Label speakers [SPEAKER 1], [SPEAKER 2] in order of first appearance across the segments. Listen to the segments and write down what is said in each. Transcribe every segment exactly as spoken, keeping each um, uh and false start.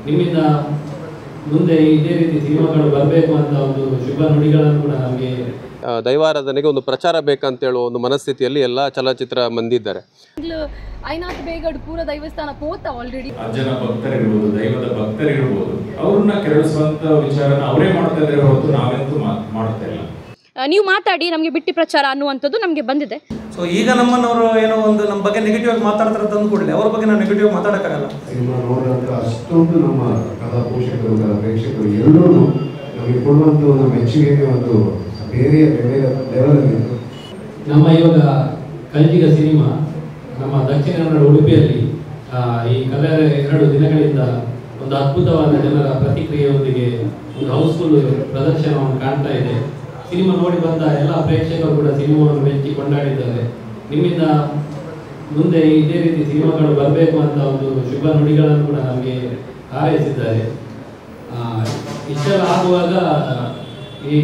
[SPEAKER 1] ನಿಮ್ಮಿಂದ ಮುಂದೆ ಇದೇ ರೀತಿ ಸಿನಿಮಾಗಳು ಬರಬೇಕು ಅಂತ ಒಂದು ಶುಭ ನುಡಿಗಳನ್ನು ಕೂಡ ನಮಗೆ
[SPEAKER 2] ದೈವಾರಾಧನೆಗೆ ಒಂದು ಪ್ರಚಾರ ಬೇಕಂತ ಹೇಳುವ ಒಂದು ಮನಸ್ಥಿತಿಯಲ್ಲಿ ಎಲ್ಲ ಚಲನಚಿತ್ರ ಮಂದಿದ್ದಾರೆ.
[SPEAKER 3] ಐನಾಥ್ ಬೇಗಡ್ ಪೂರ ದೈವಸ್ಥಾನ ಪೋತ ಆಲ್ರೆಡಿ
[SPEAKER 4] ಅಜ್ಜನ ಭಕ್ತರಿರ್ಬೋದು, ದೈವದ ಭಕ್ತರಿರ್ಬೋದು, ಅವ್ರನ್ನ ಕೆರಳಿಸುವಂತ ವಿಚಾರನ ಅವರೇ ಮಾಡ್ತಾ ಇದ್ರೆ ಹೊರತು ನಾವಂತೂ ಮಾಡ್ತಾ ಇಲ್ಲ.
[SPEAKER 3] ನೀವು ಮಾತಾಡಿ ನಮಗೆ ಬಿಟ್ಟಿ ಪ್ರಚಾರ ಅನ್ನುವಂಥದ್ದು ನಮಗೆ ಬಂದಿದೆ.
[SPEAKER 5] ಸೊ ಈಗ ನಮ್ಮನ್ನವರು ಏನೋ ಒಂದು ನಮ್ಮ ಬಗ್ಗೆ ನೆಗೆಟಿವ್ ಆಗಿ ಮಾತಾಡ್ತಾರೆ ತಂದು ಕೂಡಲೇ ಅವ್ರ ಬಗ್ಗೆ ನಾವು ನೆಗೆಟಿವ್ ಆಗಿ ಮಾತಾಡೋಕ್ಕಾಗಲ್ಲ.
[SPEAKER 6] ಸಿನಿಮಾ ನೋಡಿದಂಥ ಅಷ್ಟೊಂದು ನಮ್ಮ ಕಲಾ ಪೋಷಕರು ಕಲಾ ಪ್ರೇಕ್ಷಕರು ಎಲ್ಲರೂ ನಮಗೆ ಕೊಡುವಂಥ ಒಂದು ಮೆಚ್ಚುಗೆಗೆ ಒಂದು ಬೇರೆ ಬೇರೆ ಲೆವೆಲಲ್ಲಿ
[SPEAKER 1] ನಮ್ಮ ಇವಾಗ ಕಲ್ಜಿಗ ಸಿನಿಮಾ ನಮ್ಮ ದಕ್ಷಿಣ ಕನ್ನಡ ಉಡುಪಿಯಲ್ಲಿ ಈ ಕಳೆದ ಎರಡು ದಿನಗಳಿಂದ ಒಂದು ಅದ್ಭುತವಾದ ಜನರ ಪ್ರತಿಕ್ರಿಯೆಯೊಂದಿಗೆ ಒಂದು ಹೌಸ್ಫುಲ್ ಪ್ರದರ್ಶನವನ್ನು ಕಾಣ್ತಾ ಇದೆ. ಸಿನಿಮಾ ನೋಡಿ ಬಂದ ಎಲ್ಲ ಪ್ರೇಕ್ಷಕರು ಕೂಡ ಸಿನಿಮಾವನ್ನು ಮೆಚ್ಚಿ ಕೊಂಡಾಡಿದ್ದಾರೆ. ನಿಮ್ಮಿಂದ ಮುಂದೆ ಇದೇ ರೀತಿ ಸಿನಿಮಾಗಳು ಬರಬೇಕು ಅಂತ ಒಂದು ಶುಭ ನುಡಿಗಳನ್ನು ಕೂಡ ನಮಗೆ ಹಾರೈಸಿದ್ದಾರೆ. ಇಷ್ಟೆಲ್ಲ ಆಗುವಾಗ ಈ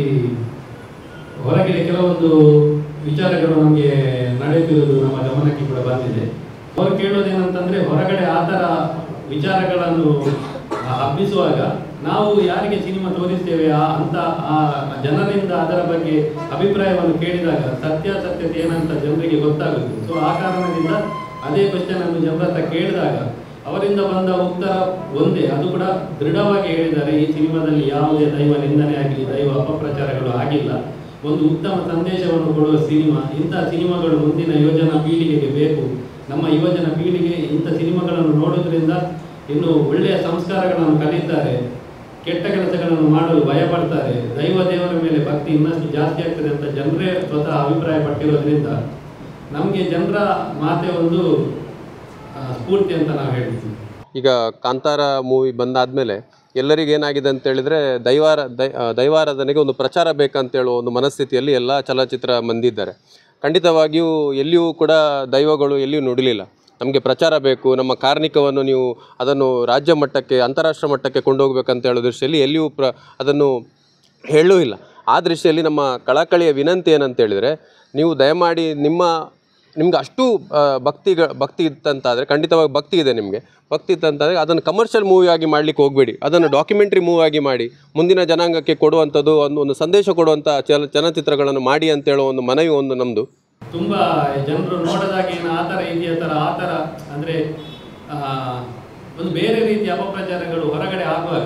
[SPEAKER 1] ಹೊರಗಡೆ ಕೆಲವೊಂದು ವಿಚಾರಗಳು ನಮಗೆ ನಡೆಯುತ್ತಿರುವುದು ನಮ್ಮ ಗಮನಕ್ಕೆ ಕೂಡ ಬಂದಿದೆ. ಅವರು ಕೇಳೋದೇನಂತಂದರೆ, ಹೊರಗಡೆ ಆ ಥರ ವಿಚಾರಗಳನ್ನು ಹಬ್ಬಿಸುವಾಗ ನಾವು ಯಾರಿಗೆ ಸಿನಿಮಾ ತೋರಿಸ್ತೇವೆ ಅಂತ ಆ ಜನರಿಂದ ಅದರ ಬಗ್ಗೆ ಅಭಿಪ್ರಾಯವನ್ನು ಕೇಳಿದಾಗ ಸತ್ಯಾಸತ್ಯತೆ ಏನಂತ ಜನರಿಗೆ ಗೊತ್ತಾಗುತ್ತೆ. ಸೊ ಆ ಕಾರಣದಿಂದ ಅದೇ ಕ್ವಶನ್ ಅನ್ನು ಜನರ ಹತ್ರ ಕೇಳಿದಾಗ ಅವರಿಂದ ಬಂದ ಉತ್ತರ ಒಂದೇ, ಅದು ಕೂಡ ದೃಢವಾಗಿ ಹೇಳಿದ್ದಾರೆ. ಈ ಸಿನಿಮಾದಲ್ಲಿ ಯಾವುದೇ ದೈವ ನಿಂದನೆ ಆಗಲಿ, ದೈವ ಅಪಪ್ರಚಾರಗಳು ಆಗಿಲ್ಲ. ಒಂದು ಉತ್ತಮ ಸಂದೇಶವನ್ನು ಕೊಡುವ ಸಿನಿಮಾ. ಇಂಥ ಸಿನಿಮಾಗಳು ಮುಂದಿನ ಯುವಜನ ಪೀಳಿಗೆಗೆ ಬೇಕು. ನಮ್ಮ ಯುವಜನ ಪೀಳಿಗೆ ಇಂಥ ಸಿನಿಮಾಗಳನ್ನು ನೋಡೋದ್ರಿಂದ ಇನ್ನು ಒಳ್ಳೆಯ ಸಂಸ್ಕಾರಗಳನ್ನು ಕಲಿತಾರೆ, ಕೆಟ್ಟ ಕೆಲಸಗಳನ್ನು ಮಾಡಲು ಭಯಪಡ್ತಾರೆ, ದೈವ ದೇವರ ಮೇಲೆ ಭಕ್ತಿ ಇನ್ನಷ್ಟು ಜಾಸ್ತಿ ಆಗ್ತದೆ ಅಂತ ಜನರೇ ಸ್ವತಃ ಅಭಿಪ್ರಾಯ ಪಟ್ಟಿರೋದ್ರಿಂದ ನಮಗೆ ಜನರ ಮಾತೆ ಒಂದು ಸ್ಫೂರ್ತಿ ಅಂತ ನಾವು ಹೇಳ್ತೀವಿ.
[SPEAKER 2] ಈಗ ಕಾಂತಾರ ಮೂವಿ ಬಂದಾದಮೇಲೆ ಎಲ್ಲರಿಗೂ ಏನಾಗಿದೆ ಅಂತ ಹೇಳಿದರೆ ದೈವಾರ ದೈ ದೈವಾರಾಧನೆಗೆ ಒಂದು ಪ್ರಚಾರ ಬೇಕಂತ ಹೇಳುವ ಒಂದು ಮನಸ್ಥಿತಿಯಲ್ಲಿ ಎಲ್ಲ ಚಲನಚಿತ್ರ ಮಂದಿದ್ದಾರೆ. ಖಂಡಿತವಾಗಿಯೂ ಎಲ್ಲಿಯೂ ಕೂಡ ದೈವಗಳು ಎಲ್ಲಿಯೂ ನುಡಿಲಿಲ್ಲ. ನಮಗೆ ಪ್ರಚಾರ ಬೇಕು, ನಮ್ಮ ಕಾರ್ಣಿಕವನ್ನು ನೀವು ಅದನ್ನು ರಾಜ್ಯ ಮಟ್ಟಕ್ಕೆ ಅಂತಾರಾಷ್ಟ್ರ ಮಟ್ಟಕ್ಕೆ ಕೊಂಡೋಗ್ಬೇಕಂತ ಹೇಳೋ ದೃಷ್ಟಿಯಲ್ಲಿ ಎಲ್ಲಿಯೂ ಪ್ರ ಅದನ್ನು ಹೇಳೂ ಇಲ್ಲ. ಆ ದೃಷ್ಟಿಯಲ್ಲಿ ನಮ್ಮ ಕಳಕಳಿಯ ವಿನಂತಿ ಏನಂತ ಹೇಳಿದರೆ, ನೀವು ದಯಮಾಡಿ ನಿಮ್ಮ ನಿಮ್ಗೆ ಅಷ್ಟು ಭಕ್ತಿಗ ಭಕ್ತಿ ಇತ್ತಂತಾದರೆ, ಖಂಡಿತವಾಗಿ ಭಕ್ತಿ ಇದೆ ನಿಮಗೆ, ಭಕ್ತಿ ಇತ್ತಂತಾದರೆ ಅದನ್ನು ಕಮರ್ಷಿಯಲ್ ಮೂವಿ ಆಗಿ ಮಾಡಲಿಕ್ಕೆ ಹೋಗಬೇಡಿ. ಅದನ್ನು ಡಾಕ್ಯುಮೆಂಟ್ರಿ ಮೂವಿ ಆಗಿ ಮಾಡಿ ಮುಂದಿನ ಜನಾಂಗಕ್ಕೆ ಕೊಡುವಂಥದ್ದು, ಒಂದು ಒಂದು ಸಂದೇಶ ಕೊಡುವಂಥ ಚಲ ಚಲನಚಿತ್ರಗಳನ್ನು ಮಾಡಿ ಅಂತ ಹೇಳೋ ಒಂದು ಮನವಿ ಒಂದು ನಮ್ಮದು.
[SPEAKER 1] ತುಂಬ ಜನರು ನೋಡೋದಾಗ ಏನು ಆ ಥರ ಇದೆಯಾ ಥರ ಆ ಥರ ಅಂದರೆ ಒಂದು ಬೇರೆ ರೀತಿಯ ಅಪಪ್ರಚಾರಗಳು ಹೊರಗಡೆ ಆಗುವಾಗ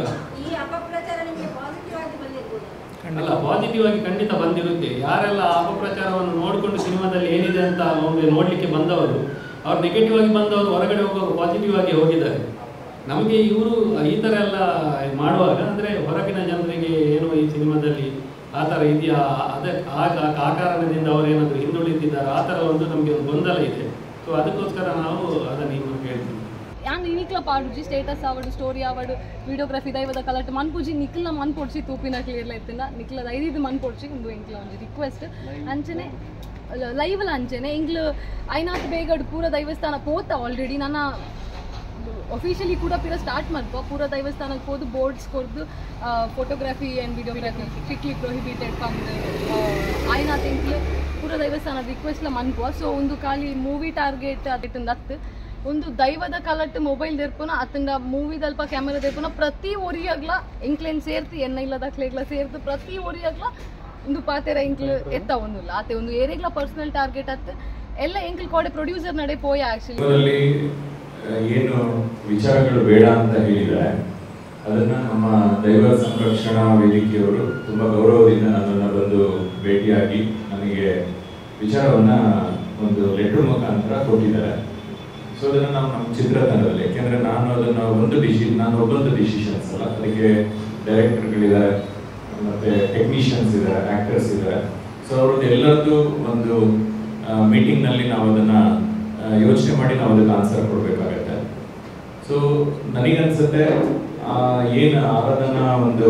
[SPEAKER 1] ಅಲ್ಲ, ಪಾಸಿಟಿವ್ ಆಗಿ ಖಂಡಿತ ಬಂದಿರುತ್ತೆ. ಯಾರೆಲ್ಲ ಅಪಪ್ರಚಾರವನ್ನು ನೋಡಿಕೊಂಡು ಸಿನಿಮಾದಲ್ಲಿ ಏನಿದೆ ಅಂತ ಒಮ್ಮೆ ನೋಡಲಿಕ್ಕೆ ಬಂದವರು, ಅವ್ರು ನೆಗೆಟಿವ್ ಆಗಿ ಬಂದವರು ಹೊರಗಡೆ ಹೋಗುವಾಗ ಪಾಸಿಟಿವ್ ಆಗಿ ಹೋಗಿದ್ದಾರೆ. ನಮಗೆ ಇವರು ಈ ಥರ ಎಲ್ಲ ಮಾಡುವಾಗ ಅಂದರೆ ಹೊರಗಿನ ಜನರಿಗೆ ಏನೋ ಈ ಸಿನಿಮಾದಲ್ಲಿ ಆ ಥರ ಇದೆಯಾ, ಅದಕ್ಕೆ ಆ ಕಾರಣದಿಂದ ಅವರೇನಾದರೂ ಹಿಂದುಳಿತಿದ್ದಾರೆ, ಆ ಥರ ಒಂದು ನಮಗೆ ಒಂದು ಗೊಂದಲ ಇದೆ. ಸೊ ಅದಕ್ಕೋಸ್ಕರ ನಾವು ಅದನ್ನು ಈಗ ಹೇಳ್ತೀವಿ.
[SPEAKER 3] ಯಾಂಗ್ ನಿಕ್ಲ ಪಾಡುಜಿ ಸ್ಟೇಟಸ್ ಆವಡು ಸ್ಟೋರಿ ಆವಡು ವಿಡಿಯೋಗ್ರಫಿ ದೈವದ ಕಲಟ್ ಮನ್ಪುಜಿ ನಿಕ್ಲ ಮನ್ ಪೊಡ್ಸಿ ತೂಪಿನ ಕ್ಲಿಯರ್ ಇತ್ತಿನ ನಿಕ್ಲದ ಐದು ಮನ್ ಪೊಡ್ಸಿ ಒಂದು ಇಂಕ್ಲ ಒಂದು ರಿಕ್ವೆಸ್ಟ್ ಅಂಚನೆ ಲೈವ್ ಅಂಚನೆ ಇಂಗ್ಲು ಐನಾಥ್ ಬೇಗಡ್ ಪೂರ ದೈವಸ್ಥಾನ ಪೋತ ಆಲ್ರೆಡಿ ನನ್ನ ಅಫಿಷಿಯಲಿ ಕೂಡ ಪೂರ ಸ್ಟಾರ್ಟ್ ಮಾಡ್ಕೊ ಪೂರ ದೇವಸ್ಥಾನಕ್ಕೆ ಹೋದು ಬೋರ್ಡ್ಸ್ ಕೊಡ್ದು photography and videography strictly prohibited ಪಂದು ಐನಾಥ್ ಇಂಕ್ಲು ಪೂರ ದೇವಸ್ಥಾನದ ರಿಕ್ವೆಸ್ಟ್ಲ ಮನ್ಕೋ. ಸೊ ಒಂದು ಖಾಲಿ ಮೂವಿ ಟಾರ್ಗೆಟ್ ಅದಿಟ್ಟಂದು ಹತ್ತು ಒಂದು ದೈವದ ಕಲಟ್ ಮೊಬೈಲ್ ತೆರ್ಪುನ ಅತ್ತಂಡ ಮೂವಿ ದಲ್ಪ ಕ್ಯಾಮೆರಾ ತೆರ್ಪುನ ಪ್ರತಿ ಒರಿಯಾಗ್ಲ ಇಂಕ್ಲೇನ್ ಸೇರ್ತು ಎನ್ನ ಇಲ್ಲದಾಕ್ಲೆಗ್ಲ ಸೇರ್ತು ಪ್ರತಿ ಒರಿಯಾಗ್ಲ ಒಂದು ಪಾತೆರ ಇಂಕ್ಲು ಎತ್ತ ಒಂದಿಲ್ಲ ಆತೆ ಒಂದು ಏರಿಯಾಗ್ಲ ಪರ್ಸನಲ್ ಟಾರ್ಗೆಟ್ ಹತ್ತು ಎಲ್ಲ ಇಂಕ್ಲ್ ಕೋಡೆ ಪ್ರೊಡ್ಯೂಸರ್ ನಡೆ ಪೋಯ ಆಕ್ಚುಲಿ
[SPEAKER 4] ಏನು ವಿಚಾರಗಳು ಬೇಡ ಅಂತ ಹೇಳಿದರೆ ಅದನ್ನ ನಮ್ಮ ದೈವ ಸಂರಕ್ಷಣಾ ವೇದಿಕೆಯವರು ತುಂಬಾ ಗೌರವದಿಂದ ನನ್ನನ್ನು ಬಂದು ಭೇಟಿಯಾಗಿ ನನಗೆ ವಿಚಾರವನ್ನ ಒಂದು ಲೆಟರ್ ಮುಖಾಂತರ ಕೊಟ್ಟಿದ್ದಾರೆ. ಸೊ ಅದನ್ನು ನಾವು ನಮ್ಮ ಚಿತ್ರತಂಡದಲ್ಲಿ, ಯಾಕೆಂದರೆ ನಾನು ಅದನ್ನು ಒಂದು ಡಿಸಿ ನಾನು ಒಬ್ಬೊಂದು ಡಿಸಿಷನ್ಸ್ ಅಲ್ಲ, ಅದಕ್ಕೆ ಡೈರೆಕ್ಟರ್ಗಳಿದ್ದಾರೆ, ಮತ್ತು ಟೆಕ್ನಿಷಿಯನ್ಸ್ ಇದ್ದಾರೆ, ಆ್ಯಕ್ಟರ್ಸ್ ಇದ್ದಾರೆ. ಸೊ ಅವ್ರದ್ದು ಎಲ್ಲರದ್ದು ಒಂದು ಮೀಟಿಂಗ್ನಲ್ಲಿ ನಾವು ಅದನ್ನು ಯೋಚನೆ ಮಾಡಿ ನಾವು ಅದಕ್ಕೆ ಆನ್ಸರ್ ಕೊಡಬೇಕಾಗತ್ತೆ. ಸೊ ನನಗನ್ಸುತ್ತೆ ಏನು ಆರಾಧನಾ ಒಂದು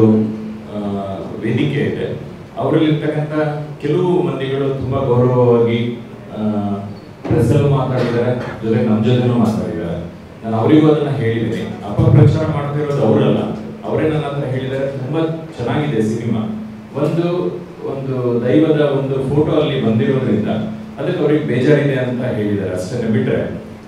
[SPEAKER 4] ವೇದಿಕೆ ಇದೆ, ಅವರಲ್ಲಿರ್ತಕ್ಕಂಥ ಕೆಲವು ಮಂದಿಗಳು ತುಂಬ ಗೌರವವಾಗಿ ಪ್ರೆಸ್ಸಲ್ಲೂ ಮಾತಾಡಿದ್ದಾರೆ, ಜೊತೆ ನಮ್ಮ ಜೊತೆನೂ ಮಾತಾಡಿದ್ದಾರೆ. ನಾನು ಅವರಿಗೂ ಅದನ್ನು ಹೇಳಿದ್ದೀನಿ. ಅಪಪ್ರಚಾರ ಮಾಡ್ತಾ ಇರೋದು ಅವರಲ್ಲ, ಅವರೇ ನನ್ನ ಹತ್ರ ಹೇಳಿದ್ದಾರೆ ತುಂಬ ಚೆನ್ನಾಗಿದೆ ಸಿನಿಮಾ, ಒಂದು ಒಂದು ದೈವದ ಒಂದು ಫೋಟೋ ಅಲ್ಲಿ ಬಂದಿರೋದ್ರಿಂದ ಅದಕ್ಕೆ ಅವ್ರಿಗೆ ಬೇಜಾರಿದೆ ಅಂತ ಹೇಳಿದ್ದಾರೆ ಅಷ್ಟೇ. ಬಿಟ್ಟರೆ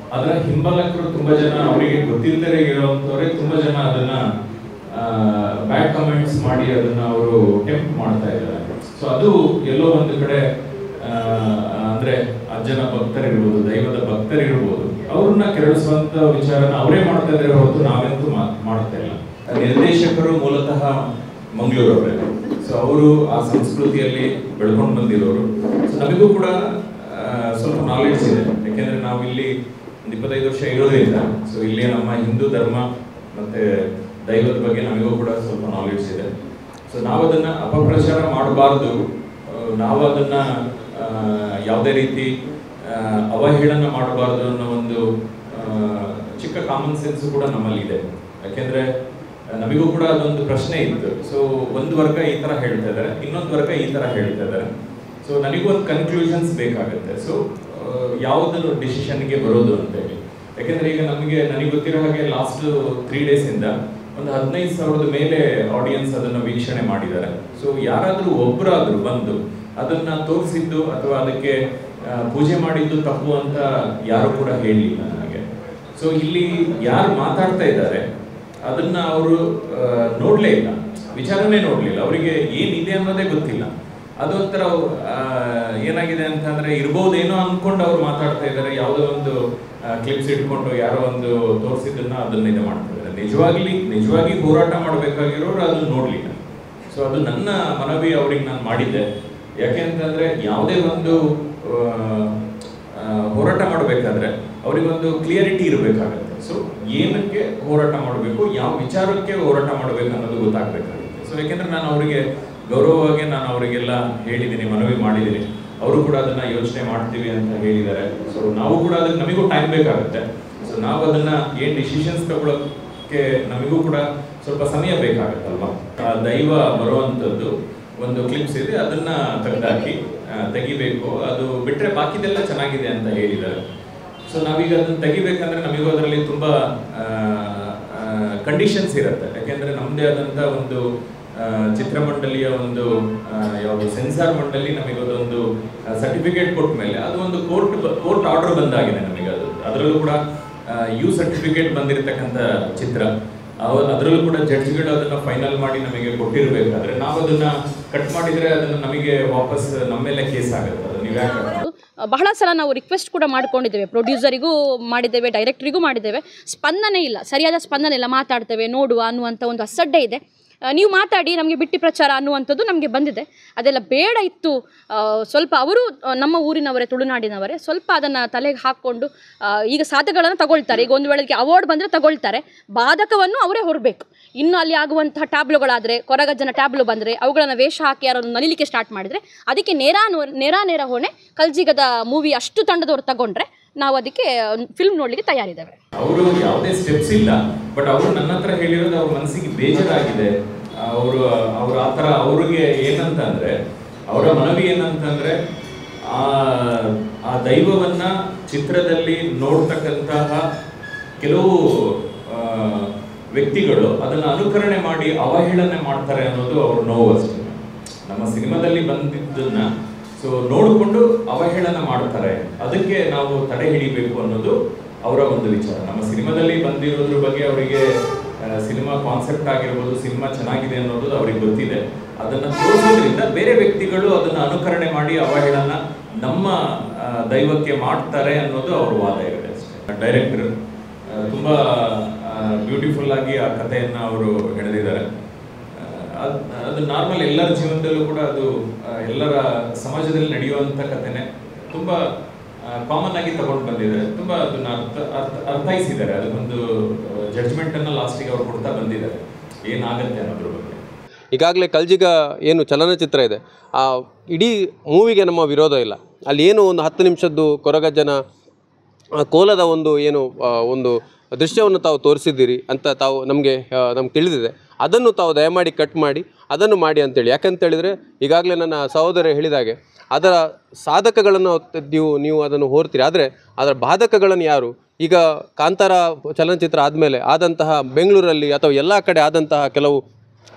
[SPEAKER 4] ಅದರ ಹಿಂಬಲಕರು ತುಂಬ ಜನ, ಅವರಿಗೆ ಗೊತ್ತಿಲ್ಲದೇ ಇರೋವಂಥವ್ರೆ ತುಂಬ ಜನ ಅದನ್ನ ಬ್ಯಾಡ್ ಕಮೆಂಟ್ಸ್ ಮಾಡಿ ಅದನ್ನ ಅವರು ಟೆಂಪ್ಟ್ ಮಾಡ್ತಾ ಇದ್ದಾರೆ. ಸೊ ಅದು ಎಲ್ಲೋ ಒಂದು ಕಡೆ ಅಂದ್ರೆ ಅಜ್ಜನ ಭಕ್ತರಿರ್ಬೋದು, ದೈವದ ಭಕ್ತರಿರ್ಬೋದು, ಅವ್ರನ್ನ ಕೆರಳಿಸುವಂತ ವಿಚಾರನ ಅವರೇ ಮಾಡ್ತಾ ಇದ್ದಾರೆ ಹೊರತು ನಾವಂತೂ ಮಾಡ್ತಾ ಇಲ್ಲ. ನಿರ್ದೇಶಕರು ಮೂಲತಃ ಮಂಗಳೂರವರೇ. ಸೊ ಅವರು ಆ ಸಂಸ್ಕೃತಿಯಲ್ಲಿ ಬೆಳ್ಕೊಂಡು ಬಂದಿರೋರು. ಸೊ ನಮಗೂ ಕೂಡ ಸ್ವಲ್ಪ ನಾಲೆಡ್ಜ್ ಇದೆ, ಯಾಕೆಂದ್ರೆ ನಾವು ಇಲ್ಲಿ ಒಂದು ಇಪ್ಪತ್ತೈದು ವರ್ಷ ಇರೋದ್ರಿಂದ. ಸೊ ಇಲ್ಲಿ ನಮ್ಮ ಹಿಂದೂ ಧರ್ಮ ಮತ್ತೆ ದೈವದ ಬಗ್ಗೆ ನಮಗೂ ಕೂಡ ಸ್ವಲ್ಪ ನಾಲೆಡ್ಜ್ ಇದೆ. ಸೊ ನಾವು ಅದನ್ನ ಅಪಪ್ರಚಾರ ಮಾಡಬಾರ್ದು, ನಾವು ಅದನ್ನ ಯಾವುದೇ ರೀತಿ ಅವಹೇಳನ ಮಾಡಬಾರ್ದು ಅನ್ನೋ ಒಂದು ಚಿಕ್ಕ ಕಾಮನ್ ಸೆನ್ಸ್ ಕೂಡ ನಮ್ಮಲ್ಲಿ ಇದೆ. ಯಾಕೆಂದ್ರೆ ನಮಗೂ ಕೂಡ ಅದೊಂದು ಪ್ರಶ್ನೆ ಇತ್ತು. ಸೊ ಒಂದು ವರ್ಗ ಈ ತರ ಹೇಳ್ತಾ ಇದ್ದಾರೆ, ಇನ್ನೊಂದು ವರ್ಗ ಈ ತರ ಹೇಳ್ತಾ ಇದ್ದಾರೆ. ಸೊ ನನಗೂ ಒಂದು ಕನ್ಕ್ಲೂಷನ್ಸ್ ಬೇಕಾಗುತ್ತೆ. ಸೊ ಯಾವ್ದು ಡಿಸಿಷನ್ಗೆ ಬರೋದು ಅಂತೇಳಿ. ಯಾಕೆಂದ್ರೆ ಈಗ ನಮಗೆ ನನಗೆ ಗೊತ್ತಿರೋ ಹಾಗೆ ಲಾಸ್ಟ್ ತ್ರೀ ಡೇಸ್ ಇಂದ ಒಂದು ಹದಿನೈದು ಸಾವಿರದ ಮೇಲೆ ಆಡಿಯನ್ಸ್ ಅದನ್ನ ವೀಕ್ಷಣೆ ಮಾಡಿದ್ದಾರೆ. ಸೊ ಯಾರಾದ್ರೂ ಒಬ್ಬರಾದ್ರೂ ಬಂದು ಅದನ್ನ ತೋರಿಸಿದ್ದು ಅಥವಾ ಅದಕ್ಕೆ ಪೂಜೆ ಮಾಡಿದ್ದು ತಪ್ಪು ಅಂತ ಯಾರು ಕೂಡ ಹೇಳಲಿಲ್ಲ ನನಗೆ. ಸೊ ಇಲ್ಲಿ ಯಾರು ಮಾತಾಡ್ತಾ ಇದ್ದಾರೆ ಅದನ್ನ ಅವರು ನೋಡ್ಲೇ ಇಲ್ಲ, ವಿಚಾರನೇ ನೋಡ್ಲಿಲ್ಲ, ಅವರಿಗೆ ಏನಿದೆ ಅನ್ನೋದೇ ಗೊತ್ತಿಲ್ಲ. ಅದೊಂಥರ ಏನಾಗಿದೆ ಅಂತಂದ್ರೆ ಇರ್ಬೋದೇನೋ ಅನ್ಕೊಂಡು ಅವ್ರು ಮಾತಾಡ್ತಾ ಇದ್ದಾರೆ. ಯಾವುದೋ ಒಂದು ಕ್ಲಿಪ್ಸ್ ಇಟ್ಕೊಂಡು ಯಾರೋ ಒಂದು ತೋರಿಸಿದ್ದನ್ನ ಅದನ್ನ ಇದು ಮಾಡ್ತಾ ಇದ್ದಾರೆ. ನಿಜವಾಗ್ಲಿ ನಿಜವಾಗಿ ಹೋರಾಟ ಮಾಡಬೇಕಾಗಿರೋರು ಅದನ್ನ ನೋಡ್ಲಿಲ್ಲ. ಸೊ ಅದು ನನ್ನ ಮನವಿ ಅವ್ರಿಗೆ ನಾನು ಮಾಡಿದ್ದೆ. ಯಾಕೆ ಅಂತಂದ್ರೆ ಯಾವುದೇ ಒಂದು ಹೋರಾಟ ಮಾಡಬೇಕಾದ್ರೆ ಅವರಿಗೊಂದು ಕ್ಲಿಯರಿಟಿ ಇರಬೇಕಾಗತ್ತೆ. ಸೊ ಏನಕ್ಕೆ ಹೋರಾಟ ಮಾಡಬೇಕು, ಯಾವ ವಿಚಾರಕ್ಕೆ ಹೋರಾಟ ಮಾಡಬೇಕು ಅನ್ನೋದು ಗೊತ್ತಾಗಬೇಕಾಗುತ್ತೆ. ಸೊ ಯಾಕೆಂದ್ರೆ ನಾನು ಅವರಿಗೆ ಗೌರವವಾಗಿ ನಾನು ಅವರಿಗೆಲ್ಲ ಹೇಳಿದ್ದೀನಿ, ಮನವಿ ಮಾಡಿದ್ದೀನಿ. ಅವರು ಕೂಡ ಅದನ್ನ ಯೋಚನೆ ಮಾಡ್ತೀವಿ ಅಂತ ಹೇಳಿದ್ದಾರೆ. ಸೊ ನಾವು ಕೂಡ ಅದಕ್ಕೆ ನಮಗೂ ಟೈಮ್ ಬೇಕಾಗುತ್ತೆ. ಸೊ ನಾವು ಅದನ್ನ ಏನ್ ಡಿಸಿಷನ್ಸ್ ತಗೊಳ್ಳೋಕೆ ನಮಗೂ ಕೂಡ ಸ್ವಲ್ಪ ಸಮಯ ಬೇಕಾಗತ್ತಲ್ವಾ. ದೈವ ಬರುವಂಥದ್ದು ಒಂದು ಕ್ಲಿಪ್ಸ್ ಇದೆ, ಅದನ್ನ ತೆಗೆದಾಕಿ ತೆಗಿಬೇಕು, ಅದು ಬಿಟ್ರೆ ಬಾಕಿದೆಲ್ಲ ಚೆನ್ನಾಗಿದೆ ಅಂತ ಹೇಳಿದ್ದಾರೆ. ಸೊ ನಾವೀಗ ಅದನ್ನ ತೆಗಿಬೇಕಂದ್ರೆ ನಮಗೂ ಅದರಲ್ಲಿ ತುಂಬಾ ಕಂಡೀಷನ್ಸ್ ಇರುತ್ತೆ. ಯಾಕೆಂದ್ರೆ ನಮ್ಮದೇ ಆದಂತ ಒಂದು ಚಿತ್ರಮಂಡಲಿಯ ಒಂದು ಯಾವುದು ಸೆನ್ಸಾರ್ ಮಂಡಳಿ ನಮಗೆ ಅದೊಂದು ಸರ್ಟಿಫಿಕೇಟ್ ಕೊಟ್ಟ ಮೇಲೆ ಅದು ಒಂದು ಕೋರ್ಟ್ ಕೋರ್ಟ್ ಆರ್ಡರ್ ಬಂದಾಗಿದೆ ನಮಗೆ. ಅದು ಅದರಲ್ಲೂ ಕೂಡ ಯು ಸರ್ಟಿಫಿಕೇಟ್ ಬಂದಿರತಕ್ಕಂಥ ಚಿತ್ರ, ಅದರಲ್ಲೂ ಕೂಡ ಜಡ್ಜ್ಗಳು ಅದನ್ನ ಫೈನಲ್ ಮಾಡಿ ನಮಗೆ ಕೊಟ್ಟಿರಬೇಕಾದ್ರೆ ನಾವು ಅದನ್ನ ಕಟ್ ಮಾಡಿದ್ರೆ ಅದನ್ನ ನಮಗೆ ವಾಪಸ್ ನಮ್ಮ ಮೇಲೆ ಕೇಸ್ ಆಗುತ್ತೆ. ಅದು ನೀವು ಯಾಕೆ
[SPEAKER 7] ಬಹಳ ಸಲ ನಾವು ರಿಕ್ವೆಸ್ಟ್ ಕೂಡ ಮಾಡ್ಕೊಂಡಿದ್ದೇವೆ, ಪ್ರೊಡ್ಯೂಸರಿಗೂ ಮಾಡಿದ್ದೇವೆ, ಡೈರೆಕ್ಟ್ರಿಗೂ ಮಾಡಿದ್ದೇವೆ. ಸ್ಪಂದನೆ ಇಲ್ಲ, ಸರಿಯಾದ ಸ್ಪಂದನೆ ಇಲ್ಲ. ಮಾತಾಡ್ತೇವೆ ನೋಡುವ ಅನ್ನುವಂಥ ಒಂದು ಅಸಡ್ಡೆ ಇದೆ. ನೀವು ಮಾತಾಡಿ ನಮಗೆ ಬಿಟ್ಟಿ ಪ್ರಚಾರ ಅನ್ನುವಂಥದ್ದು ನಮಗೆ ಬಂದಿದೆ. ಅದೆಲ್ಲ ಬೇಡ ಇತ್ತು. ಸ್ವಲ್ಪ ಅವರು ನಮ್ಮ ಊರಿನವರೇ, ತುಳುನಾಡಿನವರೇ, ಸ್ವಲ್ಪ ಅದನ್ನು ತಲೆಗೆ ಹಾಕ್ಕೊಂಡು ಈಗ ಸಾಧಕಗಳನ್ನು ತಗೊಳ್ತಾರೆ. ಈಗ ಒಂದು ವೇಳೆಗೆ ಅವಾರ್ಡ್ ಬಂದರೆ ತಗೊಳ್ತಾರೆ, ಬಾಧಕವನ್ನು ಅವರೇ ಹೊರಬೇಕು. ಇನ್ನು ಅಲ್ಲಿ ಆಗುವಂತಹ ಟ್ಯಾಬ್ಲುಗಳಾದರೆ, ಕೊರಗಜ್ಜನ ಟ್ಯಾಬ್ಲು ಬಂದರೆ ಅವುಗಳನ್ನು ವೇಷ ಹಾಕಿ ಯಾರನ್ನು ನಲಿಲಿಕ್ಕೆ ಸ್ಟಾರ್ಟ್ ಮಾಡಿದರೆ ಅದಕ್ಕೆ ನೇರ ನೇರ ನೇರ ಹೊಣೆ ಕಲ್ಜಿಗದ ಮೂವಿ ಅಷ್ಟು ತಂಡದವರು ತಗೊಂಡ್ರೆ ನಾವು ಅದಕ್ಕೆ ಫಿಲ್ಮ್ ನೋಡ್ಲಿಕ್ಕೆ ತಯಾರಿದ್ದೇವೆ.
[SPEAKER 4] ಅವರು ಯಾವುದೇ ಸ್ಟೆಪ್ಸ್ ಇಲ್ಲ, ಬಟ್ ಅವರು ನನ್ನ ಹತ್ರ ಹೇಳಿರೋದು ಅವ್ರ ಮನಸ್ಸಿಗೆ ಬೇಜಾರಾಗಿದೆ. ಅವರು ಅವ್ರ ಆ ಥರ ಅವ್ರಿಗೆ ಏನಂತಂದ್ರೆ ಅವರ ಮನವಿ ಏನಂತಂದ್ರೆ ಆ ಆ ದೈವವನ್ನ ಚಿತ್ರದಲ್ಲಿ ನೋಡ್ತಕ್ಕಂತಹ ಕೆಲವು ವ್ಯಕ್ತಿಗಳು ಅದನ್ನ ಅನುಕರಣೆ ಮಾಡಿ ಅವಹೇಳನೆ ಮಾಡ್ತಾರೆ ಅನ್ನೋದು ಅವ್ರ ನೋವು ಅಷ್ಟೇ. ನಮ್ಮ ಸಿನಿಮಾದಲ್ಲಿ ಬಂದಿದ್ದನ್ನ ಸೊ ನೋಡಿಕೊಂಡು ಅವಹೇಳನ ಮಾಡ್ತಾರೆ, ಅದಕ್ಕೆ ನಾವು ತಡೆ ಹಿಡಿಬೇಕು ಅನ್ನೋದು ಅವರ ಒಂದು ವಿಚಾರ. ನಮ್ಮ ಸಿನಿಮಾದಲ್ಲಿ ಬಂದಿರೋದ್ರ ಬಗ್ಗೆ ಅವರಿಗೆ ಸಿನಿಮಾ ಕಾನ್ಸೆಪ್ಟ್ ಆಗಿರ್ಬೋದು, ಸಿನಿಮಾ ಚೆನ್ನಾಗಿದೆ ಅನ್ನೋದು ಅವ್ರಿಗೆ ಗೊತ್ತಿದೆ. ಅದನ್ನ ತೋರಿಸೋದ್ರಿಂದ ಬೇರೆ ವ್ಯಕ್ತಿಗಳು ಅದನ್ನ ಅನುಕರಣೆ ಮಾಡಿ ಅವಹೇಳನ ನಮ್ಮ ದೈವಕ್ಕೆ ಮಾಡ್ತಾರೆ ಅನ್ನೋದು ಅವ್ರ ವಾದ ಇದೆ ಅಷ್ಟೇ. ಡೈರೆಕ್ಟರ್ ತುಂಬಾ ಬ್ಯೂಟಿಫುಲ್ ಆಗಿ ಆ ಕಥೆಯನ್ನ ಅವರು ಎಳೆದಿದ್ದಾರೆ. ಅದು ನಾರ್ಮಲ್ ಎಲ್ಲರ ಜೀವನದಲ್ಲೂ ಕೂಡ ಅದು ಎಲ್ಲರ ಸಮಾಜದಲ್ಲಿ ನಡೆಯುವಂಥ ಕಥೆನೆ. ತುಂಬಾ ಕಾಮನ್ ಆಗಿ ತಗೊಂಡು ಬಂದಿದ್ದಾರೆ, ತುಂಬಾ ಅದನ್ನ ಅರ್ಥ ಅರ್ಥ ಅರ್ಥೈಸಿದ್ದಾರೆ. ಅದಕ್ಕೊಂದು ಜಡ್ಜ್ಮೆಂಟ್ ಅನ್ನ ಲಾಸ್ಟಿಗೆ ಅವ್ರು ಕೊಡ್ತಾ ಬಂದಿದ್ದಾರೆ ಏನಾಗತ್ತೆ ಅನ್ನೋದ್ರ ಬಗ್ಗೆ.
[SPEAKER 2] ಈಗಾಗಲೇ ಕಲ್ಜಿಗ ಏನು ಚಲನಚಿತ್ರ ಇದೆ, ಆ ಇಡೀ ಮೂವಿಗೆ ನಮ್ಮ ವಿರೋಧ ಇಲ್ಲ. ಅಲ್ಲಿ ಏನು ಒಂದು ಹತ್ತು ನಿಮಿಷದ್ದು ಕೊರಗಜ್ಜನ ಕೋಲದ ಒಂದು ಏನು ಒಂದು ದೃಶ್ಯವನ್ನು ತಾವು ತೋರಿಸಿದ್ದೀರಿ ಅಂತ ತಾವು ನಮಗೆ ನಮ್ಗೆ ತಿಳಿದಿದೆ. ಅದನ್ನು ತಾವು ದಯಮಾಡಿ ಕಟ್ ಮಾಡಿ ಅದನ್ನು ಮಾಡಿ ಅಂತೇಳಿ. ಯಾಕಂತೇಳಿದರೆ ಈಗಾಗಲೇ ನನ್ನ ಸಹೋದರ ಹೇಳಿದಾಗೆ ಅದರ ಸಾಧಕಗಳನ್ನು ನೀವು ನೀವು ಅದನ್ನು ಹೋರ್ತೀರಿ, ಆದರೆ ಅದರ ಬಾಧಕಗಳನ್ನು ಯಾರು? ಈಗ ಕಾಂತಾರ ಚಲನಚಿತ್ರ ಆದಮೇಲೆ ಆದಂತಹ ಬೆಂಗಳೂರಲ್ಲಿ ಅಥವಾ ಎಲ್ಲ ಕಡೆ ಆದಂತಹ ಕೆಲವು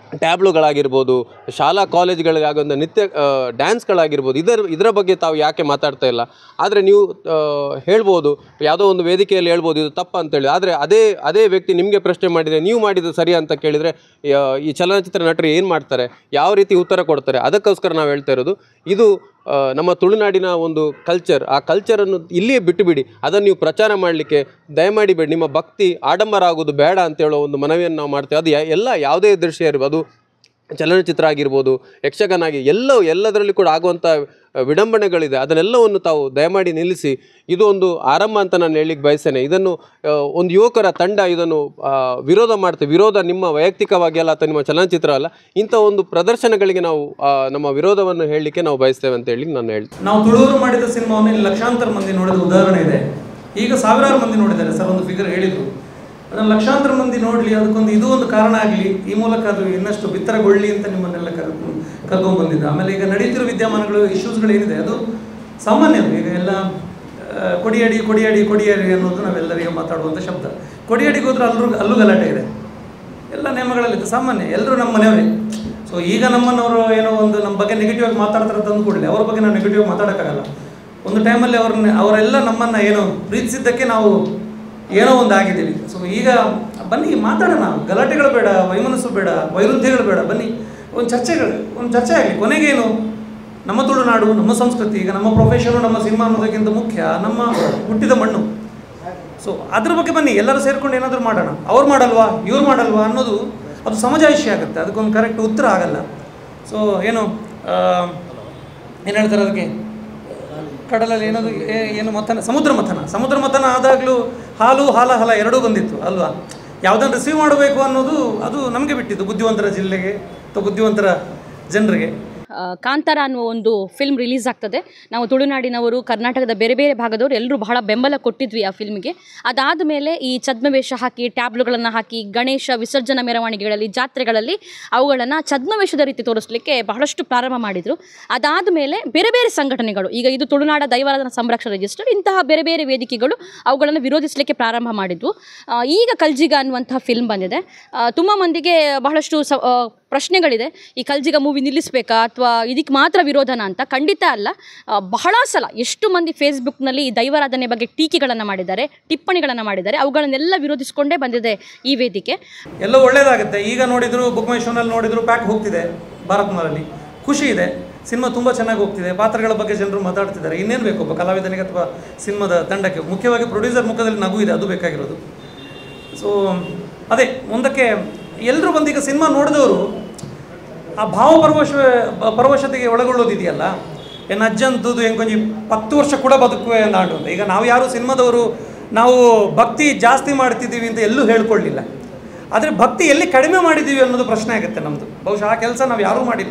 [SPEAKER 2] ಟ್ಯಾಬ್ಲುಗಳಾಗಿರ್ಬೋದು, ಶಾಲಾ ಕಾಲೇಜ್ಗಳಿಗಾಗೊಂದು ನಿತ್ಯ ಡ್ಯಾನ್ಸ್ಗಳಾಗಿರ್ಬೋದು, ಇದರ ಇದರ ಬಗ್ಗೆ ತಾವು ಯಾಕೆ ಮಾತಾಡ್ತಾ ಇಲ್ಲ? ಆದರೆ ನೀವು ಹೇಳ್ಬೋದು, ಯಾವುದೋ ಒಂದು ವೇದಿಕೆಯಲ್ಲಿ ಹೇಳ್ಬೋದು ಇದು ತಪ್ಪು ಅಂತೇಳಿ. ಆದರೆ ಅದೇ ಅದೇ ವ್ಯಕ್ತಿ ನಿಮಗೆ ಪ್ರಶ್ನೆ ಮಾಡಿದರೆ ನೀವು ಮಾಡಿದ್ದು ಸರಿ ಅಂತ ಕೇಳಿದರೆ ಈ ಚಲನಚಿತ್ರ ನಟರು ಏನು ಮಾಡ್ತಾರೆ, ಯಾವ ರೀತಿ ಉತ್ತರ ಕೊಡ್ತಾರೆ? ಅದಕ್ಕೋಸ್ಕರ ನಾವು ಹೇಳ್ತಾ ಇರೋದು, ಇದು ನಮ್ಮ ತುಳುನಾಡಿನ ಒಂದು ಕಲ್ಚರ್. ಆ ಕಲ್ಚರನ್ನು ಇಲ್ಲಿಯೇ ಬಿಟ್ಟುಬಿಡಿ, ಅದನ್ನು ನೀವು ಪ್ರಚಾರ ಮಾಡಲಿಕ್ಕೆ ದಯಮಾಡಿ ಬೇಡಿ. ನಿಮ್ಮ ಭಕ್ತಿ ಆಡಂಬರ ಆಗೋದು ಬೇಡ ಅಂತೇಳೋ ಒಂದು ಮನವಿಯನ್ನು ನಾವು ಮಾಡ್ತೇವೆ. ಅದು ಎಲ್ಲ ಯಾವುದೇ ದೃಶ್ಯ ಇರ್ಬೋದು, ಚಲನಚಿತ್ರ ಆಗಿರ್ಬೋದು, ಯಕ್ಷಗಾನ ಆಗಿ ಎಲ್ಲವೂ ಎಲ್ಲದರಲ್ಲಿ ಕೂಡ ಆಗುವಂಥ ವಿಡಂಬನೆಗಳಿದೆ. ಅದನ್ನೆಲ್ಲವನ್ನು ತಾವು ದಯಮಾಡಿ ನಿಲ್ಲಿಸಿ. ಇದು ಒಂದು ಆರಂಭ ಅಂತ ನಾನು ಹೇಳಲಿಕ್ಕೆ ಬಯಸ್ತೇನೆ. ಇದನ್ನು ಒಂದು ಯುವಕರ ತಂಡ ಇದನ್ನು ವಿರೋಧ ಮಾಡ್ತೇವೆ. ವಿರೋಧ ನಿಮ್ಮ ವೈಯಕ್ತಿಕವಾಗಿ ಅಲ್ಲ ಅಥವಾ ನಿಮ್ಮ ಚಲನಚಿತ್ರ ಅಲ್ಲ, ಇಂಥ ಒಂದು ಪ್ರದರ್ಶನಗಳಿಗೆ ನಾವು ನಮ್ಮ ವಿರೋಧವನ್ನು ಹೇಳಲಿಕ್ಕೆ ನಾವು ಬಯಸ್ತೇವೆ ಅಂತ ಹೇಳಿ ನಾನು ಹೇಳ್ತೇನೆ.
[SPEAKER 5] ನಾವು ತುಳುವರು ಮಾಡಿದ ಸಿನಿಮಾವನ್ನು ಇಲ್ಲಿ ಲಕ್ಷಾಂತರ ಮಂದಿ ನೋಡಿದ ಉದಾಹರಣೆ ಇದೆ. ಈಗ ಸಾವಿರಾರು ಮಂದಿ ನೋಡಿದ್ದಾರೆ ಸರ್, ಒಂದು ಫಿಗರ್ ಹೇಳಿದರು. ಅದನ್ನು ಲಕ್ಷಾಂತರ ಮಂದಿ ನೋಡಲಿ, ಅದಕ್ಕೊಂದು ಇದು ಒಂದು ಕಾರಣ ಆಗಲಿ, ಈ ಮೂಲಕ ಅದು ಇನ್ನಷ್ಟು ಬಿತ್ತರಗೊಳ್ಳಿ ಅಂತ ನಿಮ್ಮನ್ನೆಲ್ಲ ಕರ್ ಕರ್ಕೊಂಡು ಬಂದಿದ್ದ. ಆಮೇಲೆ ಈಗ ನಡೀತಿರೋ ವಿದ್ಯಮಾನಗಳು, ಇಶ್ಯೂಸ್ಗಳು ಏನಿದೆ ಅದು ಸಾಮಾನ್ಯ. ಈಗ ಎಲ್ಲ ಕೊಡಿಯಡಿ ಕೊಡಿಯಡಿ ಕೊಡಿಯಡಿ ಅನ್ನೋದು ನಾವೆಲ್ಲರಿಗೂ ಮಾತಾಡುವಂಥ ಶಬ್ದ. ಕೊಡಿಯಡಿಗೆ ಹೋದ್ರೆ ಅಲ್ಲೂ ಅಲ್ಲೂ ಗಲಾಟೆ ಇದೆ, ಎಲ್ಲ ನೇಮಗಳಲ್ಲಿ ಸಾಮಾನ್ಯ, ಎಲ್ಲರೂ ನಮ್ಮ ಮನೆಯವರೇ. ಸೊ ಈಗ ನಮ್ಮನ್ನವರು ಏನೋ ಒಂದು ನಮ್ಮ ಬಗ್ಗೆ ನೆಗೆಟಿವ್ ಆಗಿ ಮಾತಾಡ್ತಾರೆ ಅಂತ ಅಂದ್ಕೊಳ್ಳಿ, ಅವ್ರ ಬಗ್ಗೆ ನಾವು ನೆಗೆಟಿವ್ ಆಗಿ ಮಾತಾಡೋಕ್ಕಾಗಲ್ಲ. ಒಂದು ಟೈಮಲ್ಲಿ ಅವ್ರನ್ನ ಅವರೆಲ್ಲ ನಮ್ಮನ್ನು ಏನೋ ಪ್ರೀತಿಸಿದ್ದಕ್ಕೆ ನಾವು ಏನೋ ಒಂದು ಆಗಿದ್ದೀವಿ. ಸೊ ಈಗ ಬನ್ನಿ ಮಾತಾಡೋಣ, ಗಲಾಟೆಗಳು ಬೇಡ, ವೈಮನಸ್ಸು ಬೇಡ, ವೈರುಧ್ಯಗಳು ಬೇಡ, ಬನ್ನಿ ಒಂದು ಚರ್ಚೆಗಳು ಒಂದು ಚರ್ಚೆ ಆಗಲಿ. ಕೊನೆಗೇನು, ನಮ್ಮ ತುಳುನಾಡು, ನಮ್ಮ ಸಂಸ್ಕೃತಿ, ಈಗ ನಮ್ಮ ಪ್ರೊಫೆಷನು, ನಮ್ಮ ಸಿನಿಮಾ ಅನ್ನೋದಕ್ಕಿಂತ ಮುಖ್ಯ ನಮ್ಮ ಹುಟ್ಟಿದ ಮಣ್ಣು. ಸೊ ಅದ್ರ ಬಗ್ಗೆ ಬನ್ನಿ ಎಲ್ಲರೂ ಸೇರ್ಕೊಂಡು ಏನಾದರೂ ಮಾಡೋಣ. ಅವ್ರು ಮಾಡಲ್ವಾ, ಇವ್ರು ಮಾಡಲ್ವಾ ಅನ್ನೋದು ಅದು ಸಮಜಾಯಿಷಿ ಆಗುತ್ತೆ, ಅದಕ್ಕೊಂದು ಕರೆಕ್ಟ್ ಉತ್ತರ ಆಗಲ್ಲ. ಸೊ ಏನು ಏನು ಹೇಳ್ತಾರೆ ಅದಕ್ಕೆ, ಕಡಲಲ್ಲಿ ಏನದು ಏನು ಮಥನ, ಸಮುದ್ರ ಮಥನ. ಸಮುದ್ರ ಮಥನ ಆದಾಗಲೂ ಹಾಲು ಹಾಲ ಹಲ ಎರಡೂ ಬಂದಿತ್ತು ಅಲ್ವಾ. ಯಾವುದನ್ನು ರಿಸೀವ್ ಮಾಡಬೇಕು ಅನ್ನೋದು ಅದು ನಮಗೆ ಬಿಟ್ಟಿದ್ದು, ಬುದ್ಧಿವಂತರ ಜಿಲ್ಲೆಗೆ ಅಥವಾ ಬುದ್ಧಿವಂತರ ಜನರಿಗೆ.
[SPEAKER 7] ಕಾಂತಾರ ಅನ್ನುವ ಒಂದು ಫಿಲ್ಮ್ ರಿಲೀಸ್ ಆಗ್ತದೆ. ನಾವು ತುಳುನಾಡಿನವರು, ಕರ್ನಾಟಕದ ಬೇರೆ ಬೇರೆ ಭಾಗದವರು ಎಲ್ಲರೂ ಬಹಳ ಬೆಂಬಲ ಕೊಟ್ಟಿದ್ವಿ ಆ ಫಿಲ್ಮ್ಗೆ. ಅದಾದ ಮೇಲೆ ಈ ಛದ್ಮವೇಷ ಹಾಕಿ, ಟ್ಯಾಬ್ಲುಗಳನ್ನು ಹಾಕಿ, ಗಣೇಶ ವಿಸರ್ಜನಾ ಮೆರವಣಿಗೆಗಳಲ್ಲಿ, ಜಾತ್ರೆಗಳಲ್ಲಿ ಅವುಗಳನ್ನು ಛದ್ಮವೇಷದ ರೀತಿ ತೋರಿಸಲಿಕ್ಕೆ ಬಹಳಷ್ಟು ಪ್ರಾರಂಭ ಮಾಡಿದರು. ಅದಾದ ಮೇಲೆ ಬೇರೆ ಬೇರೆ ಸಂಘಟನೆಗಳು, ಈಗ ಇದು ತುಳುನಾಡ ದೈವಾರಾಧನಾ ಸಂರಕ್ಷಣಾ ರಿಜಿಸ್ಟರ್, ಇಂತಹ ಬೇರೆ ಬೇರೆ ವೇದಿಕೆಗಳು ಅವುಗಳನ್ನು ವಿರೋಧಿಸಲಿಕ್ಕೆ ಪ್ರಾರಂಭ ಮಾಡಿದ್ವು. ಈಗ ಕಲ್ಜಿಗ ಅನ್ನುವಂತಹ ಫಿಲ್ಮ್ ಬಂದಿದೆ. ತುಂಬ ಮಂದಿಗೆ ಬಹಳಷ್ಟು ಸ ಪ್ರಶ್ನೆಗಳಿದೆ, ಈ ಕಲ್ಜಿಗ ಮೂವಿ ನಿಲ್ಲಿಸಬೇಕಾ ಅಥವಾ ಇದಕ್ಕೆ ಮಾತ್ರ ವಿರೋಧನ ಅಂತ. ಖಂಡಿತ ಅಲ್ಲ. ಬಹಳ ಸಲ ಎಷ್ಟು ಮಂದಿ ಫೇಸ್ಬುಕ್ನಲ್ಲಿ ಈ ದೈವಾರಾಧನೆ ಬಗ್ಗೆ ಟೀಕೆಗಳನ್ನು ಮಾಡಿದ್ದಾರೆ, ಟಿಪ್ಪಣಿಗಳನ್ನು ಮಾಡಿದ್ದಾರೆ, ಅವುಗಳನ್ನೆಲ್ಲ ವಿರೋಧಿಸಿಕೊಂಡೇ ಬಂದಿದೆ ಈ ವೇದಿಕೆ.
[SPEAKER 5] ಎಲ್ಲ ಒಳ್ಳೆಯದಾಗುತ್ತೆ. ಈಗ ನೋಡಿದ್ರು ಬುಕ್ ಮೈ ಶೋನಲ್ಲಿ ನೋಡಿದ್ರು ಪ್ಯಾಕ್ ಹೋಗ್ತಿದೆ ಭಾರತ್ ಮಾಲಲ್ಲಿ, ಖುಷಿ ಇದೆ. ಸಿನಿಮಾ ತುಂಬ ಚೆನ್ನಾಗಿ ಹೋಗ್ತಿದೆ, ಪಾತ್ರಗಳ ಬಗ್ಗೆ ಜನರು ಮಾತಾಡ್ತಿದ್ದಾರೆ. ಇನ್ನೇನು ಬೇಕು ಒಬ್ಬ ಕಲಾವಿದನಿಗೆ ಅಥವಾ ಸಿನಿಮಾದ ತಂಡಕ್ಕೆ? ಮುಖ್ಯವಾಗಿ ಪ್ರೊಡ್ಯೂಸರ್ ಮುಖದಲ್ಲಿ ನಗು ಇದೆ, ಅದು ಬೇಕಾಗಿರೋದು. ಸೊ ಅದೇ ಮುಂದಕ್ಕೆ ಎಲ್ಲರೂ ಬಂದೀಗ ಸಿನಿಮಾ ನೋಡಿದವರು ಆ ಭಾವ ಪರವಶ ಪರವಶತೆಗೆ ಒಳಗೊಳ್ಳೋದಿದೆಯಲ್ಲ, ಏನು ಅಜ್ಜಂತದ್ದು ಹೆಂಗೆ ಕೊಂಚ ಪತ್ತು ವರ್ಷ ಕೂಡ ಬದುಕುವೆ ಅಂದಾಡು ಅಂತ. ಈಗ ನಾವು ಯಾರು ಸಿನಿಮಾದವರು ನಾವು ಭಕ್ತಿ ಜಾಸ್ತಿ ಮಾಡ್ತಿದ್ದೀವಿ ಅಂತ ಎಲ್ಲೂ ಹೇಳ್ಕೊಳ್ಳಿಲ್ಲ. ಆದರೆ ಭಕ್ತಿ ಎಲ್ಲಿ ಕಡಿಮೆ ಮಾಡಿದ್ದೀವಿ ಅನ್ನೋದು ಪ್ರಶ್ನೆ ಆಗುತ್ತೆ ನಮ್ಮದು. ಬಹುಶಃ ಆ ಕೆಲಸ ನಾವು ಯಾರೂ ಮಾಡಿಲ್ಲ.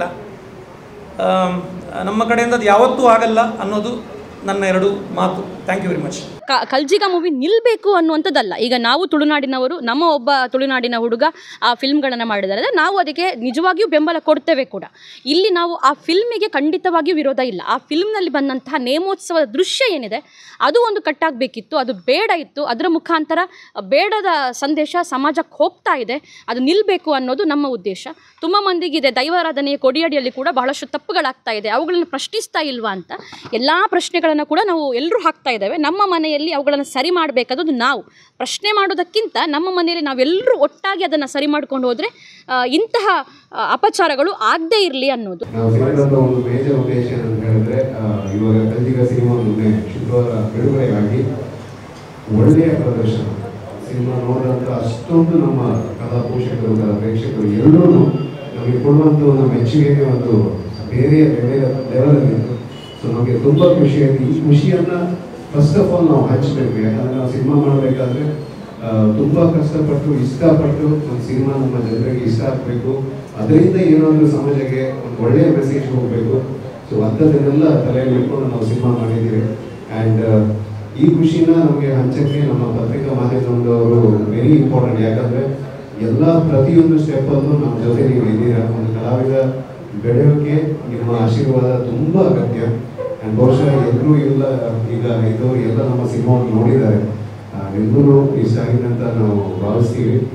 [SPEAKER 5] ನಮ್ಮ ಕಡೆಯಿಂದ ಅದು ಯಾವತ್ತೂ ಆಗಲ್ಲ ಅನ್ನೋದು ನನ್ನ ಎರಡು ಮಾತು. Thank you very much.
[SPEAKER 7] ಕ ಕಲ್ಜಿಗ ಮೂವಿ ನಿಲ್ಲಬೇಕು ಅನ್ನುವಂಥದ್ದಲ್ಲ. ಈಗ ನಾವು ತುಳುನಾಡಿನವರು, ನಮ್ಮ ಒಬ್ಬ ತುಳುನಾಡಿನ ಹುಡುಗ ಆ ಫಿಲ್ಮ್ಗಳನ್ನು ಮಾಡಿದ್ದಾರೆ, ನಾವು ಅದಕ್ಕೆ ನಿಜವಾಗಿಯೂ ಬೆಂಬಲ ಕೊಡ್ತೇವೆ ಕೂಡ. ಇಲ್ಲಿ ನಾವು ಆ ಫಿಲ್ಮಿಗೆ ಖಂಡಿತವಾಗಿಯೂ ವಿರೋಧ ಇಲ್ಲ. ಆ ಫಿಲ್ಮ್ನಲ್ಲಿ ಬಂದಂತಹ ನೇಮೋತ್ಸವದ ದೃಶ್ಯ ಏನಿದೆ ಅದು ಒಂದು ಕಟ್ಟಾಗಬೇಕಿತ್ತು, ಅದು ಬೇಡ ಇತ್ತು. ಅದರ ಮುಖಾಂತರ ಬೇಡದ ಸಂದೇಶ ಸಮಾಜಕ್ಕೆ ಹೋಗ್ತಾ ಇದೆ, ಅದು ನಿಲ್ಲಬೇಕು ಅನ್ನೋದು ನಮ್ಮ ಉದ್ದೇಶ. ತುಂಬ ಮಂದಿಗಿದೆ ದೈವಾರಾಧನೆಯ ಕೊಡಿಯಡಿಯಲ್ಲಿ ಕೂಡ ಬಹಳಷ್ಟು ತಪ್ಪುಗಳಾಗ್ತಾ ಇದೆ, ಅವುಗಳನ್ನು ಪ್ರಶ್ನಿಸ್ತಾ ಇಲ್ವಾ ಅಂತ. ಎಲ್ಲ ಪ್ರಶ್ನೆಗಳನ್ನು ಕೂಡ ನಾವು ಎಲ್ಲರೂ ಹಾಕ್ತಾ ಇದ್ದೇವೆ. ನಮ್ಮ ಮನೆಯಲ್ಲಿ ಅವುಗಳನ್ನು ಸರಿ ಮಾಡಬೇಕಾದದ್ದು ನಾವು. ಪ್ರಶ್ನೆ ಮಾಡೋದಕ್ಕಿಂತ ನಮ್ಮ ಮನೆಯಲ್ಲಿ ನಾವೆಲ್ಲರೂ ಒಟ್ಟಾಗಿ ಅದನ್ನು ಸರಿ ಮಾಡ್ಕೊಂಡು ಹೋದರೆ ಇಂತಹ ಅಪಚಾರಗಳು ಆಗದೇ ಇರಲಿ ಅನ್ನೋದು
[SPEAKER 6] ನಾವು ಸಿನಿಮಾದ ಒಂದು ಮೇಜರ್ ಉದ್ದೇಶ ಅಂತ ಹೇಳಿದ್ರೆ, ಇವಾಗ ಕಲ್ಜಿಗ ಸಿನಿಮಾ ಮುಂದೆ ಶುಕ್ರವಾರ ಬಿಡುಗಡೆಯಾಗಿ ಒಳ್ಳೆಯ ಪ್ರದರ್ಶನ, ಸಿನಿಮಾ ನೋಡಿದಂಥ ಅಷ್ಟೊಂದು ನಮ್ಮ ಕಲಾ ಪೋಷಕರು, ಕಲಾ ಪ್ರೇಕ್ಷಕರು ಎಲ್ಲರೂ ನಮಗೆ ಕೊಡುವಂಥ ಒಂದು ಮೆಚ್ಚುಗೆಗೆ ಒಂದು ಬೇರೆ ಬೇರೆ ಲೆವೆಲಲ್ಲಿತ್ತು. ಸೊ ನಮಗೆ ತುಂಬ ಖುಷಿಯಾಗಿ, ಈ ಖುಷಿಯನ್ನು ಫಸ್ಟ್ ಆಫ್ ಆಲ್ ನಾವು ಹಂಚಬೇಕು. ಯಾಕಂದರೆ ನಾವು ಸಿನಿಮಾ ಮಾಡಬೇಕಾದ್ರೆ ತುಂಬ ಕಷ್ಟಪಟ್ಟು ಇಷ್ಟಪಟ್ಟು ಒಂದು ಸಿನಿಮಾ ನಮ್ಮ ಜನರಿಗೆ ಇಷ್ಟ ಆಗಬೇಕು, ಅದರಿಂದ ಏನಾದರೂ ಸಮಾಜಕ್ಕೆ ಒಂದು ಒಳ್ಳೆಯ ಮೆಸೇಜ್ ಹೋಗಬೇಕು. ಸೊ ಅಂಥದ್ದನ್ನೆಲ್ಲ ತಲೆಯಲ್ಲಿ ಇಟ್ಕೊಂಡು ನಾವು ಸಿನಿಮಾ ಮಾಡಿದ್ದೀವಿ. ಆ್ಯಂಡ್ ಈ ಖುಷಿನ ನಮಗೆ ಹಂಚಕ್ಕೆ ನಮ್ಮ ಪತ್ರಿಕಾ ಮಾಧ್ಯಮದವರು ವೆರಿ ಇಂಪಾರ್ಟೆಂಟ್. ಯಾಕಂದರೆ ಎಲ್ಲ ಪ್ರತಿಯೊಂದು ಸ್ಟೆಪ್ಪಲ್ಲೂ ನಮ್ಮ ಜೊತೆ ನೀವು ಇದ್ದೀರಾ. ಒಂದು ಕಲಾವಿದ ಬೆಳೆಯೋಕ್ಕೆ ನಿಮ್ಮ ಆಶೀರ್ವಾದ ತುಂಬ ಅಗತ್ಯ. ಆ್ಯಂಡ್ ಬಹುಶಃ ಎಲ್ಲರೂ ಇಲ್ಲ ಈಗ ಇದು ಎಲ್ಲ ನಮ್ಮ ಸಿನಿಮಾವನ್ನು ನೋಡಿದ್ದಾರೆ, ಎಲ್ಲರೂ ಇಷ್ಟ ಆಗಿದೆ ಅಂತ ನಾವು ಭಾವಿಸ್ತೀವಿ. ಸೊ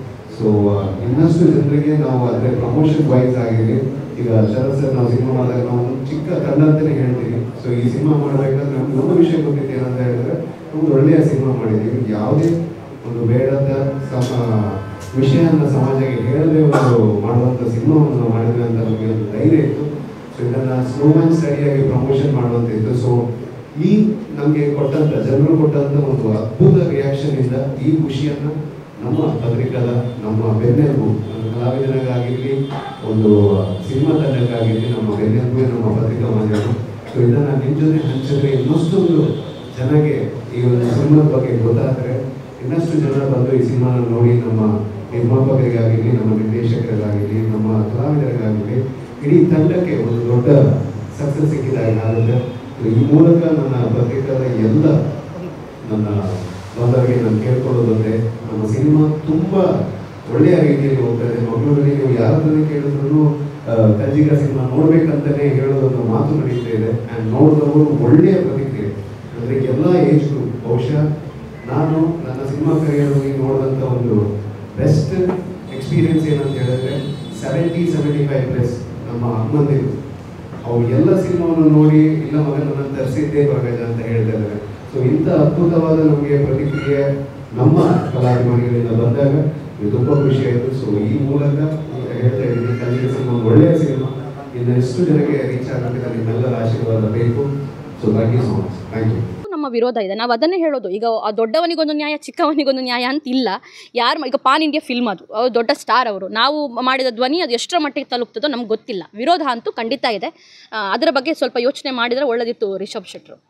[SPEAKER 6] ಸೊ ಇನ್ನಷ್ಟು ಜನರಿಗೆ ನಾವು ಅಂದರೆ ಪ್ರಮೋಷನ್ ವೈಸ್ ಆಗಿರಲಿ, ಈಗ ಶರತ್ ಸರ್ ನಾವು ಸಿನಿಮಾ ಮಾಡಿದಾಗ ನಾವು ಒಂದು ಚಿಕ್ಕ ತಂಡ ಅಂತಲೇ ಹೇಳ್ತೀವಿ. ಸೊ ಈ ಸಿನಿಮಾ ಮಾಡಬೇಕಾದ್ರೆ ನಮ್ಗೆ ಒಂದು ವಿಷಯ ಗೊತ್ತಿತ್ತು ಏನಂತ ಹೇಳಿದ್ರೆ, ನಮ್ಗೆ ಒಳ್ಳೆಯ ಸಿನಿಮಾ ಮಾಡಿದ್ದೀವಿ, ಯಾವುದೇ ಒಂದು ಬೇಡದ ಸಮ ವಿಷಯನ ಸಮಾಜಕ್ಕೆ ಹೇಳದೆ ಒಂದು ಮಾಡುವಂಥ ಸಿನಿಮಾವನ್ನು ನಾವು ಮಾಡಿದ್ವಿ ಅಂತ ನಮಗೆ ಒಂದು ಧೈರ್ಯ ಇತ್ತು. ಸೊ ಇದನ್ನು ಸ್ಲೋ ಆ್ಯಂಡ್ ಸ್ಟಡಿಯಾಗಿ ಪ್ರಮೋಷನ್ ಮಾಡುವಂತಿತ್ತು. ಸೊ ಈ ನಮಗೆ ಕೊಟ್ಟಂಥ ಜನರು ಕೊಟ್ಟಂಥ ಒಂದು ಅದ್ಭುತ ರಿಯಾಕ್ಷನಿಂದ ಈ ಖುಷಿಯನ್ನು ನಮ್ಮ ಪತ್ರಿಕಾದ ನಮ್ಮ ಬೆನ್ನೆಲುಬು ಕಲಾವಿದರಿಗಾಗಿರಲಿ, ಒಂದು ಸಿನಿಮಾ ತಂಡಕ್ಕಾಗಿರಲಿ, ನಮ್ಮ ಬೆನ್ನೆಲುಬು ನಮ್ಮ ಪತ್ರಿಕಾ ಮಾಧ್ಯಮ. ಸೊ ಇದನ್ನು ನಿಮ್ಮ ಜೊತೆ ಹಂಚಿದ್ರೆ ಇನ್ನಷ್ಟೊಂದು ಜನಗೆ ಈ ಒಂದು ಸಿನಿಮಾದ ಬಗ್ಗೆ ಗೊತ್ತಾದರೆ ಇನ್ನಷ್ಟು ಜನ ಬಂದು ಈ ಸಿನಿಮಾನ ನೋಡಿ ನಮ್ಮ ನಿರ್ಮಾಪಕರಿಗಾಗಿರಲಿ, ನಮ್ಮ ನಿರ್ದೇಶಕರಿಗಾಗಿರಲಿ, ನಮ್ಮ ಕಲಾವಿದರಿಗಾಗಿರಲಿ, ಇಡೀ ತಂಡಕ್ಕೆ ಒಂದು ದೊಡ್ಡ ಸಕ್ಸಸ್ ಸಿಕ್ಕಿದಾಗ ಆಗುತ್ತೆ. ಈ ಮೂಲಕ ನನ್ನ ಪತ್ರಿಕಾದ ಎಲ್ಲ ನನ್ನ ಬಂದವರಿಗೆ ನಾನು ಕೇಳ್ಕೊಳ್ಳೋದಂದ್ರೆ, ನಮ್ಮ ಸಿನಿಮಾ ತುಂಬ ಒಳ್ಳೆಯ ರೀತಿಯಲ್ಲಿ ಹೋಗ್ತದೆ. ಮಕ್ಕಳಲ್ಲಿ ನೀವು ಯಾರನ್ನೇ ಕೇಳಿದ್ರು ಕಜ್ಜಿಗ ಸಿನಿಮಾ ನೋಡ್ಬೇಕಂತಲೇ ಹೇಳೋದೊಂದು ಮಾತು ನಡೀತಾ ಇದೆ. ಆ್ಯಂಡ್ ನೋಡಿದವರು ಒಳ್ಳೆಯ ಪ್ರತಿಕ್ರಿಯೆ, ಅಂದರೆ ಎಲ್ಲ ಏಜ್ ಗ್ರೂಪ್. ಬಹುಶಃ ನಾನು ನನ್ನ ಸಿನಿಮಾ ಕರಿಯರಲ್ಲಿ ನೋಡಿದಂಥ ಒಂದು ಬೆಸ್ಟ್ ಎಕ್ಸ್ಪೀರಿಯನ್ಸ್ ಏನಂತ ಹೇಳಿದ್ರೆ, ಸೆವೆಂಟಿ ಸೆವೆಂಟಿ ಫೈವ್ ಪ್ಲಸ್ ನಮ್ಮ ಅಮ್ಮಂದಿರು ಅವ್ರು ಎಲ್ಲ ಸಿನಿಮಾವನ್ನು ನೋಡಿ ಇಲ್ಲ ಮಗನನ್ನು ತರಿಸಿದ್ದೇ ಪರಗಜ ಅಂತ ಹೇಳ್ತಾ ಇದ್ದಾರೆ. ಸೊ ಇಂಥ ಅದ್ಭುತವಾದ ನಮಗೆ ಪ್ರತಿಕ್ರಿಯೆ ನಮ್ಮ ಕಲಾಭಿಮಾನಿಗಳಿಂದ ಬಂದಾಗ ಇದು ತುಂಬ ಖುಷಿ ಆಯಿತು. ಸೊ ಈ ಮೂಲಕ ಹೇಳ್ತಾ ಇದ್ದೀನಿ, ಕನ್ನಡ ಸಿನಿಮಾ ಒಂದು ಒಳ್ಳೆಯ ಸಿನಿಮಾ, ಇನ್ನು ಎಷ್ಟು ಜನಕ್ಕೆ ರೀಚ್ ಆಗುತ್ತೆ ನಿಮ್ಮೆಲ್ಲರ ಆಶೀರ್ವಾದ ಬೇಕು. So thank you so much. Thank you.
[SPEAKER 7] ನಮ್ಮ ವಿರೋಧ ಇದೆ, ನಾವು ಅದನ್ನೇ ಹೇಳೋದು. ಈಗ ಆ ದೊಡ್ಡವನಿಗೊಂದು ನ್ಯಾಯ ಚಿಕ್ಕವನಿಗೊಂದು ನ್ಯಾಯ ಅಂತ ಇಲ್ಲ. ಯಾರು ಈಗ ಪಾನ್ ಇಂಡಿಯಾ ಫಿಲ್ಮ್ ಅದು ಅವ್ರು ದೊಡ್ಡ ಸ್ಟಾರ್, ಅವರು ನಾವು ಮಾಡಿದ ಧ್ವನಿ ಅದು ಎಷ್ಟರ ಮಟ್ಟಿಗೆ ತಲುಪ್ತದೋ ನಮ್ಗೆ ಗೊತ್ತಿಲ್ಲ. ವಿರೋಧ ಅಂತೂ ಖಂಡಿತ ಇದೆ. ಅದರ ಬಗ್ಗೆ ಸ್ವಲ್ಪ ಯೋಚನೆ ಮಾಡಿದರೆ ಒಳ್ಳೆದಿತ್ತು ರಿಷಬ್ ಶೆಟ್ಟರು.